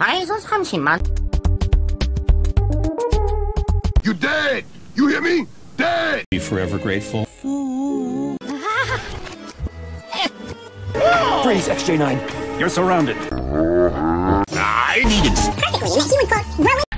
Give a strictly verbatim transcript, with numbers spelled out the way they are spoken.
다 해서 삼십만. You dead! You hear me? Dead! Be forever grateful. Freeze, X J nine. You're surrounded. I need it. Practically in a human clothes,